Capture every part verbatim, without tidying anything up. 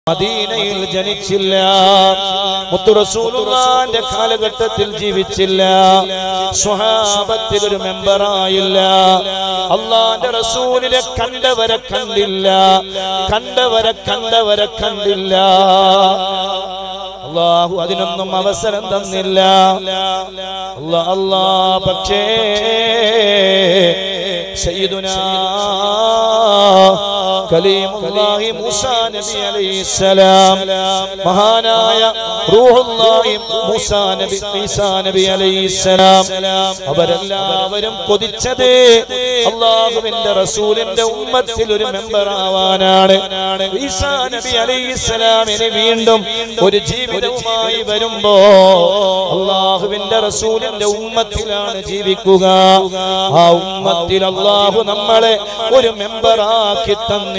മദീനയിൽ ജനിച്ചില്ല, മുത്തു റസൂലുള്ളാഹിന്റെ കാലഘട്ടത്തിൽ ജീവിച്ചില്ല, സ്വഹാബത്തിൽ ഒരു മെമ്പറായില്ല, അള്ളാന്റെ റസൂലിനെ കണ്ടവരെ കണ്ടില്ല, കണ്ടവരെ കണ്ടവരെ കണ്ടില്ല. അല്ലാഹു അതിനൊന്നും അവസരം തന്നില്ല. അല്ലാ അല്ലാ പക്ഷേ സയ്യിദുനാ കലീമുല്ലാഹി മൂസാ നബി അലൈഹിസ്സലാം, മഹാനായ റൂഹുല്ലാഹി മൂസാ നബി ഈസാ നബി അലൈഹിസ്സലാം, അവരെല്ലാവരും കൊതിച്ചത് അല്ലാഹുവിന്റെ റസൂലിന്റെ ഉമ്മത്തിൽ ഒരു മെമ്പർ ആവാനാണ്. ഈസാ നബി അലൈഹിസ്സലാമിന് വീണ്ടും ഒരു ജീവിതവുമായി വരുമ്പോ അല്ലാഹുവിന്റെ റസൂലിന്റെ ഉമ്മത്തിലാണ് ജീവിക്കുക. ആ ഉമ്മത്തിൽ അല്ലാഹു നമ്മളെ ഒരു മെമ്പറാക്കി തന്നില്ലേ?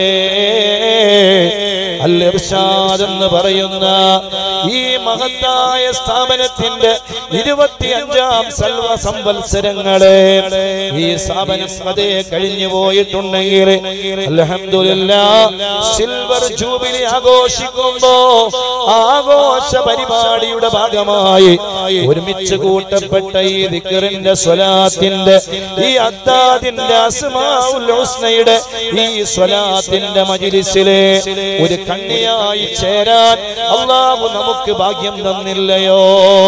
അൽ ഇർഷാദ് എന്ന് പറയുന്ന ഈ മഹത്തായ സ്ഥാപനത്തിന്റെ ഇരുപത്തിയഞ്ചാം സൽവ സംവത്സരങ്ങള് ഈ സ്ഥാപനം അതേ കഴിഞ്ഞു പോയിട്ടുണ്ടെങ്കിൽ അൽഹംദുലില്ലാഹ് സിൽവർ ജൂബിലി ആഘോഷിക്കുമ്പോ ആഘോഷ പരിപാടിയുടെ ഭാഗമായി ഒരുമിച്ച് കൂട്ടപ്പെട്ട ഈ ദിക്റിന്റെ സ്വലാത്തിന്റെ ഈ അദ്ദാദിന്റെ അസ്മാഉൽ ഹുസ്നയുടെ ഈ സ്വലാത്തിന്റെ മജ്ലിസിലെ ഒരു കണ്ണിയായി ചേരാൻ അല്ലാഹു നമുക്ക് ഭാഗ്യം തന്നില്ലയോ?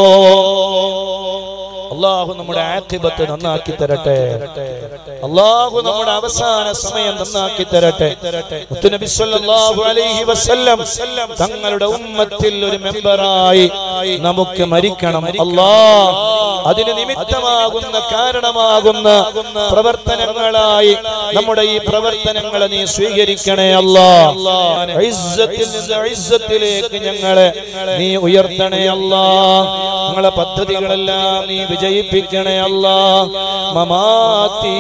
അല്ലാഹു നമ്മുടെ ആഖിബത്ത് നന്നാക്കി തരട്ടെ. അല്ലാഹു നമ്മുടെ അവസാന സമയം നന്നാക്കി തരട്ടെ. മുത്തുനബി സ്വല്ലല്ലാഹു അലൈഹി വസല്ലം തങ്ങളുടെ ഉമ്മത്തിൽ ഒരു മെമ്പറായി നമുക്ക് മരിക്കണം. അല്ലാഹ് അതിന് നിമിത്തമാകുന്ന കാരണമാകുന്ന പ്രവർത്തനങ്ങളായി നമ്മുടെ ഈ പ്രവർത്തനങ്ങളെ നീ സ്വീകരിക്കണേ അല്ലാഹ്. ഇസ്സത്തിൽ നിന്ന് ഇസ്സത്തിലേക്ക് ഞങ്ങളെ നീ ഉയർത്തണേ അല്ലാഹ്. ഞങ്ങളെ പദ്ധതികളെല്ലാം നീ വിജയിപ്പിക്കണേ അല്ലാഹ്. മമാതി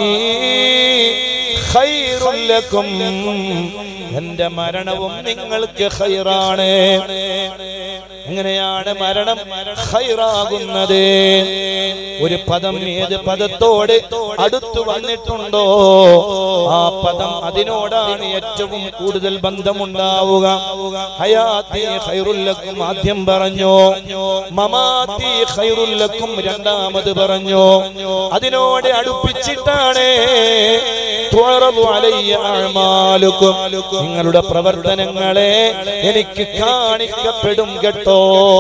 ഖൈറുൽ ലക്കും, എന്റെ മരണവും നിങ്ങൾക്ക് ഖൈറാണ്. എങ്ങനെയാണ് മരണം ഖൈറാകുന്നത്? ഒരു പദം ഏത് പദത്തോട് അടുത്തു വന്നിട്ടുണ്ടോ ആ പദം അതിനോടാണ് ഏറ്റവും കൂടുതൽ ബന്ധമുണ്ടാവുക. ഹയാത്തി ഖൈറുൽ ലക്കും ആദ്യം പറഞ്ഞു, മമാതി ഖൈറുൽ ലക്കും രണ്ടാമത് പറഞ്ഞു. അതിനോട് അടുപ്പിച്ചിട്ടാണ് തുഅറദു അലയ്യ അഅ്മാലുക്കും, നിങ്ങളുടെ പ്രവർത്തനങ്ങളെ എനിക്ക് കാണിക്കപ്പെടും കേട്ടോ.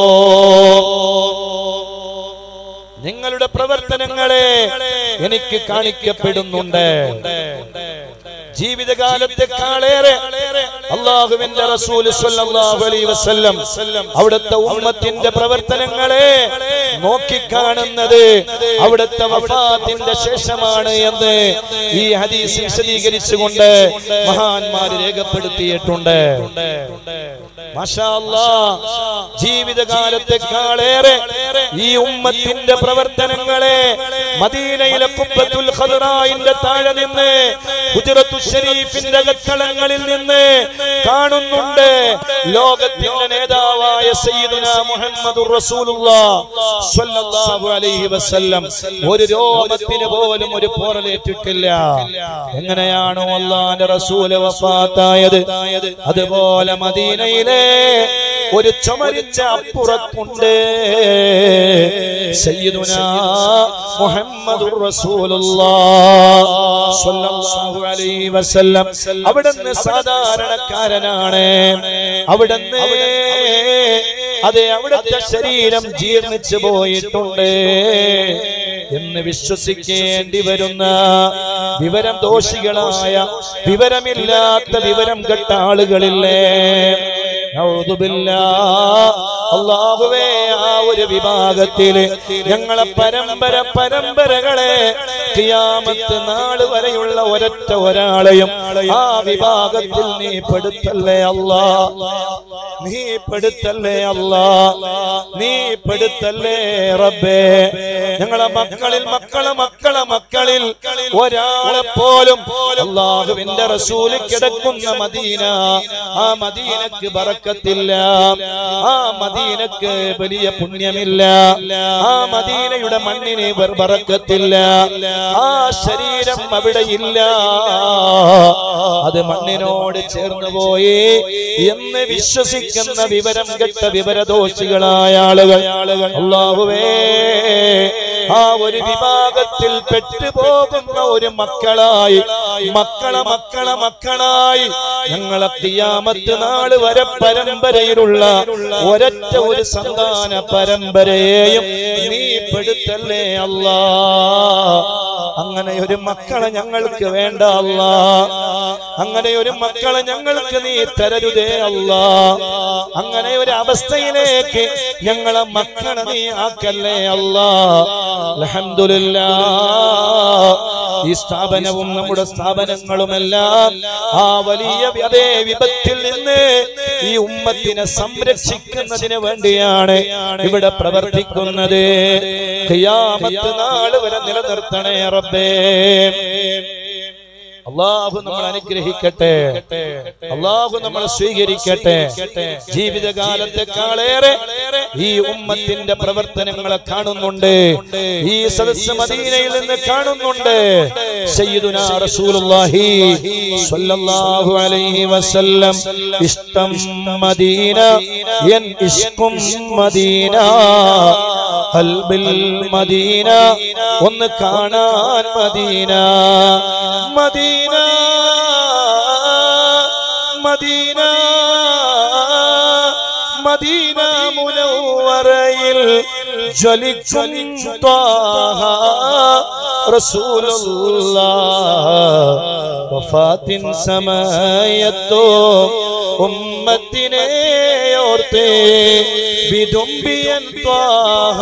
നിങ്ങളുടെ പ്രവർത്തനങ്ങളെ എനിക്ക് കാണിക്കപ്പെടുന്നുണ്ട്. ജീവിതകാലത്തെക്കാളേറെ അല്ലാഹുവിന്റെ റസൂൽ സ്വല്ലല്ലാഹു അലൈഹി വസല്ലം അവിടുത്തെ ഉമ്മത്തിന്റെ പ്രവർത്തനങ്ങളെ നോക്കിക്കാണുന്നത് അവിടുത്തെ വഫാത്തിന്റെ ശേഷമാണ് എന്ന് ഈ ഹദീസ് വിശദീകരിച്ചുകൊണ്ട് മഹാന്മാർ രേഖപ്പെടുത്തിയിട്ടുണ്ട്. മാഷാ അല്ലാഹ്, ജീവിതകാലത്തെക്കാളേറെ ഈ ഉമ്മത്തിന്റെ പ്രവർത്തനങ്ങളെ മദീനയിലെ ഖുബ്ബത്തുൽ ഖദ്റായിന്റെ താഴെ നിന്ന് ഹുജ്റത്തുൽ ശരീഫിന്റെ അകത്തളങ്ങളിൽ നിന്ന് കാണുന്നുണ്ട്. ലോകത്തിന്റെ നേതാവായ സയ്യിദുനാ മുഹമ്മദുർ റസൂലുള്ളാഹ് സ്വല്ലല്ലാഹു അലൈഹി വസല്ലം ഒരു രോമത്തിന് പോലും ഒരു പോറലേറ്റിട്ടില്ല. എങ്ങനെയാണോ അല്ലാഹുവിന്റെ റസൂൽ വഫാത്തായത് അതുപോലെ മദീനയിലെ ഒരു ചുമരിച്ച അപ്പുറത്തുണ്ട് സയ്യിദുനാ മുഹമ്മദുർ റസൂലുള്ളാഹ് സ്വല്ലല്ലാഹു അലൈഹി വസല്ലം. അവിടുന്ന് സാധാരണക്കാരനാണ്. അവിടുന്ന് അതെ അവിടുത്തെ ശരീരം ജീർണിച്ചു പോയിട്ടുണ്ട് എന്ന് വിശ്വസിക്കേണ്ടി വരുന്ന വിവരം ദോഷികളായ വിവരമില്ലാത്ത വിവരം കെട്ട ആളുകളില്ലേ? അല്ലാഹുവേ, ആ ഒരു വിഭാഗത്തില് ഞങ്ങളെ പരമ്പര പരമ്പരകളെ ഖിയാമത്ത് നാൾ വരെയുള്ള ഒരൊറ്റ ഒരാളെയും ആ വിഭാഗത്തിൽ നീ പെടുത്തല്ലേ അല്ലാഹ്. നീ പെടുത്തല്ലേ അല്ലാ, നീ പെടുത്തല്ലേ റബ്ബേ. ഞങ്ങളെ മക്കളിൽ മക്കളെ മക്കളെ മക്കളിൽ ഒരാളെ പോലും അല്ലാഹുവിന്റെ റസൂൽ കിടക്കുന്ന മദീന, ആ മദീനക്ക് ബറക്കത്തില്ല, ആ മദീനക്ക് വലിയ പുണ്യമില്ല, ആ മദീനയുടെ മണ്ണിന് ബറക്കത്തില്ല, ആ ശരീരം അവിടെ ഇല്ല, അത് മണ്ണിനോട് ചേർന്നു പോയി എന്ന് വിശ്വസിക്കുന്ന വിവരം കെട്ട വിവരദോഷികളായ ആളുകൾ അല്ലാഹുവേ, ആ ഒരു വിഭാഗത്തിൽ പെട്ടുപോകുന്ന ഒരു മക്കളായി മക്കളെ മക്കളെ മക്കളായി ഞങ്ങളെ ഖിയാമത്ത് നാൾ വരെ പരമ്പരയിലുള്ള ഒരൊറ്റ ഒരു സന്താന പരമ്പരയെയും നീ പെടുത്തല്ലേ അല്ലാ. അങ്ങനെ ഒരു മക്കളെ ഞങ്ങൾക്ക് വേണ്ട അല്ലാ, അങ്ങനെ ഒരു മക്കളെ ഞങ്ങൾക്ക് നീ തരരുതേ അല്ലാ. അങ്ങനെ ഒരു അവസ്ഥയിലേക്ക് ഞങ്ങളെ മക്കളെ നീ ആക്കല്ലേ അല്ലാ. അൽഹംദുലില്ലാഹ്, ഈ സ്ഥാപനവും നമ്മുടെ സ്ഥാപനങ്ങളുമെല്ലാം ആ വലിയ അതേ വിപത്തിൽ നിന്ന് ഈ ഉമ്മത്തിനെ സംരക്ഷിക്കുന്നതിന് വേണ്ടിയാണ് ഇവിടെ പ്രവർത്തിക്കുന്നത്. ഖിയാമത്ത് നാൾ വരെ നിലനിർത്തണേ റബ്ബേ. അല്ലാഹു നമ്മളെ അനുഗ്രഹിക്കട്ടെ, അല്ലാഹു നമ്മളെ സ്വീകരിക്കട്ടെ. ജീവിതകാലത്തെക്കാളേറെ ഈ ഉമ്മത്തിന്റെ പ്രവർത്തനങ്ങളെ കാണുന്നുണ്ട്, ഈ സദസ്സ് മദീനയിൽ നിന്ന് കാണുന്നുണ്ട്. സയ്യിദുനാ റസൂലുള്ളാഹി സ്വല്ലല്ലാഹു അലൈഹി വസല്ലം ഇഷ്ടം മദീന എൻ ഇഷ്കും മദീന, ഖൽബിൽ മദീന ഒന്ന് കാണാൻ മദീന, മദീന മദീന മദീന മുനവ്വറയിൽ ജ്വലിക്കും ത്വാഹ റസൂലുള്ളാഹ്. വഫാത്തിൻ സമയത്തോ ഉമ്മത്തിനെ ഓർത്ത് വിതുമ്പിയൻ ത്വാഹ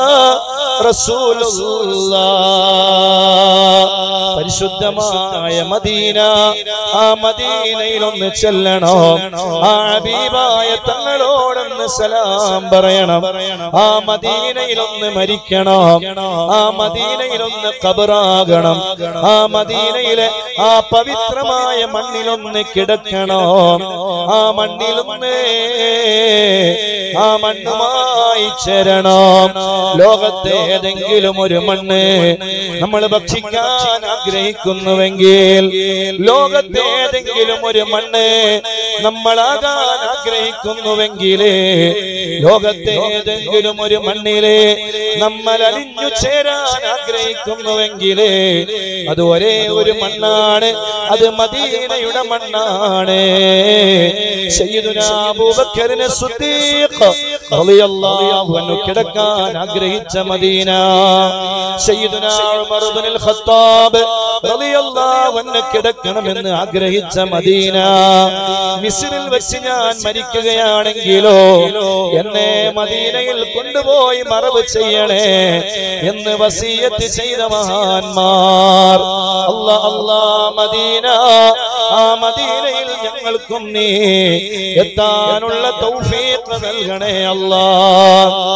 റസൂലുള്ളാഹ്. പരിശുദ്ധമായ മദീന, ആ മദീനയിൽ ഒന്ന് ചെല്ലണം, ആ ഹബീബായ തങ്ങളോടൊന്ന് സലാം പറയണം, ആ മദീനയിൽ ഒന്ന് മരിക്കണം, ആ മദീനയിൽ ഒന്ന് ഖബറാകണം, ആ മദീനയിലെ ആ പവിത്രമായ മണ്ണിലൊന്ന് കിടക്കണം, ആ മണ്ണിലൊന്ന് ആ മണ്ണുമായി ചേരണം. ലോകത്തെ ഏതെങ്കിലും ഒരു മണ്ണ് നമ്മൾ ഭക്ഷിക്കാൻ ആഗ്രഹിക്കുന്നുവെങ്കിൽ, ലോകത്തെ ഏതെങ്കിലും ഒരു മണ്ണ് നമ്മളാകാൻ ആഗ്രഹിക്കുന്നുവെങ്കിൽ, ലോകത്തെ ഏതെങ്കിലും ഒരു മണ്ണിലെ നമ്മൾ അലിഞ്ഞു ചേരാൻ ആഗ്രഹിക്കുന്നുവെങ്കിൽ, അത് ഒരേ ഒരു മണ്ണാണ്, അത് മദീനയുടെ മണ്ണാണ്. സയ്യിദുനാ അബൂബക്കറിനെ സിദ്ദീഖ് റളിയല്ലാഹു അൻഹു കിടക്കാൻ ആഗ്രഹിച്ച മദീന, സയ്യിദുനാ ഉമർ ഇബ്നുൽ ഖത്താബ് റളിയല്ലാഹു അൻഹു കിടക്കണമെന്ന് ആഗ്രഹിച്ച മദീന. മിസ്രിൽ വെച്ച് ഞാൻ മരിക്കുകയാണെങ്കിലോ എന്നെ മദീനയിൽ കൊണ്ടുപോയി മറവ് ചെയ്യണേ എന്ന് വസിയത്ത് ചെയ്ത മഹാന്മാർ. അല്ലാ അല്ലാ മദീന, ആ മദീനയിൽ ഞങ്ങൾക്കും നീ എത്താനുള്ള തൗഫീഖ് നൽകണേ അല്ലാ.